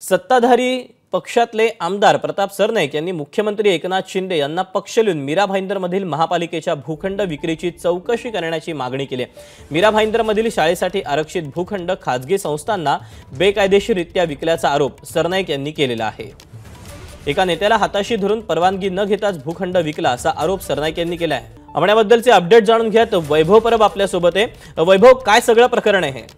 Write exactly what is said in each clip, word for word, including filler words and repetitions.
सत्ताधारी पक्षातले आमदार प्रताप सरनाईक यांनी मुख्यमंत्री एकनाथ शिंदे यांना पक्ष लिहून मीरा भाईंदरमधील महापालिकेच्या भूखंड विक्रीची चौकशी करण्याची मागणी केली आहे। मीरा भाईंदरमधील शाळेसाठी आरक्षित भूखंड खासगी संस्थांना बेकायदेशीररित्या विकल्याचा आरोप सरनाईक यांनी केलेला आहे। एका नेत्याला हाताशी धरून परवानगी न घेताच भूखंड विकला असा आरोप सरनाईक यांनी केला आहे। आपण याबद्दलचे अपडेट जाणून घ्यात। वैभव परब आपल्या सोबत आहे। वैभव, काय सगळं प्रकरण आहे?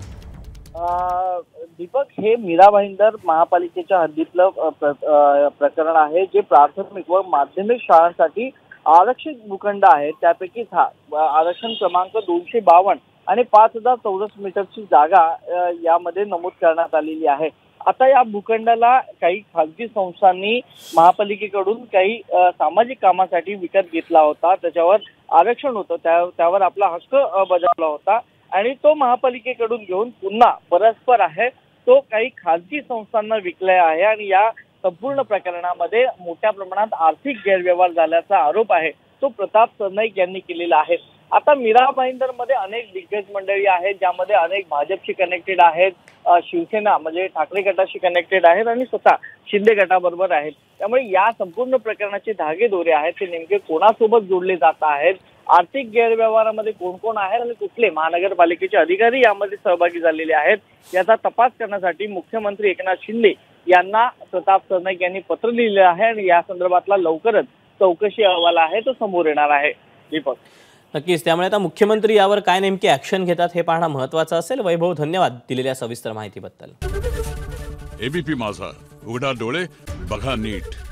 दीपक, हे मीरा भाईंदर महापालिकेच्या हद्दीतलं प्रकरण आहे, जे प्राथमिक व माध्यमिक शाळांसाठी आरक्षित भूखंड आहे। त्यापैकीच हा आरक्षण क्रमांक दोनशे बावन्न आणि पाच हजार चौरस मीटरची जागा यामध्ये नमूद करण्यात आलेली आहे। आता या भूखंडाला काही खासगी संस्थांनी महापालिकेकडून काही सामाजिक कामासाठी विकत घेतला होता, त्याच्यावर आरक्षण होतं, त्या त्यावर आपला हक्क बजावला होता आणि तो महापालिकेकडून घेऊन पुन्हा परस्पर आहे तो काही खासगी संस्थांना विकला आहे आणि या संपूर्ण प्रकरणामध्ये मोठ्या प्रमाणात आर्थिक गैरव्यवहार झाल्याचा आरोप आहे तो प्रताप सरनाईक यांनी केलेला आहे। आता मीरा भाईंदर मध्ये अनेक दिग्गज मंडळी आहेत, ज्यामध्ये अनेक भाजपशी कनेक्टेड आहेत, शिवसेना म्हणजे ठाकरे गटाशी कनेक्टेड आहेत आणि स्वतः शिंदे गटाबरोबर आहेत। त्यामुळे या संपूर्ण प्रकरणाचे धागेदोरे आहेत ते नेमके कोणासोबत जोडले जात आहेत, आर्थिक गैरव्यवहारामध्ये कोण कोण आहेत आणि कुठले महानगरपालिकेचे अधिकारी यामध्ये सहभागी झालेले आहेत, याचा तपास करण्यासाठी मुख्यमंत्री एकनाथ शिंदे यांना प्रताप सरनाईक यांनी पत्र लिहिलं आहे आणि या संदर्भातला लवकरच चौकशी अहवाल आहे तो समोर येणार आहे। दीपक, नक्कीच, त्यामुळे आता मुख्यमंत्री यावर काय नेमकी ऍक्शन घेतात हे पाहणं महत्त्वाचं असेल। वैभव, धन्यवाद दिलेल्या सविस्तर माहितीबद्दल। एबीपी माझा, उघडा डोळे बघा नीट।